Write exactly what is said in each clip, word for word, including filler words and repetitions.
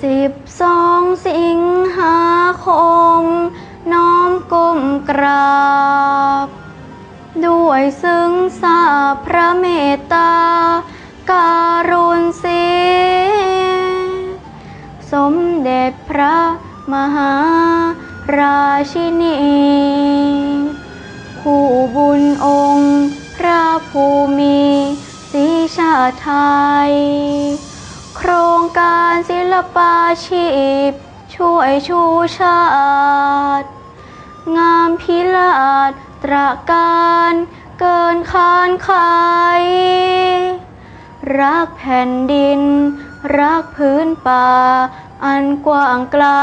สิบสองสิงหาคมน้อมก้มกราบด้วยซึ้งซาบพระเมตตาการุณสิสมเด็จพระมหาราชินีผู้บุญองค์พระภูมิศรีชาติไทยโครงการศิลปาชีพช่วยชูชาติงามพิลาศตระการเกินคานไขรักแผ่นดินรักพื้นป่าอันกว้างไกล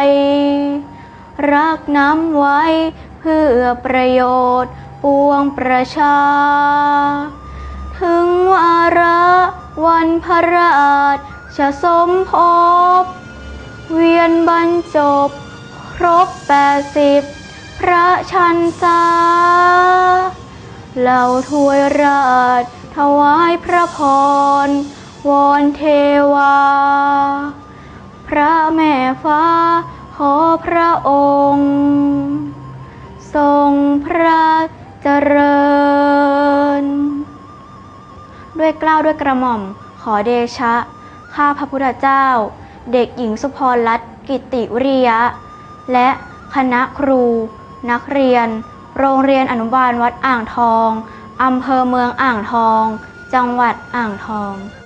รักน้ำไว้เพื่อประโยชน์ปวงประชาถึงวาระวันพระราชสมภพเวียนบรรจบครบแปดสิบพระชันษาเหล่าถวยราชถวายพระพรวอนเทวาพระแม่ฟ้าขอพระองค์ทรงพระเจริญด้วยเกล้าด้วยกระหม่อมขอเดชะข้าพระพุทธเจ้าเด็กหญิงสุพรรัตน์กิตติวิริยะและคณะครูนักเรียนโรงเรียนอนุบาลวัดอ่างทองอำเภอเมืองอ่างทองจังหวัดอ่างทอง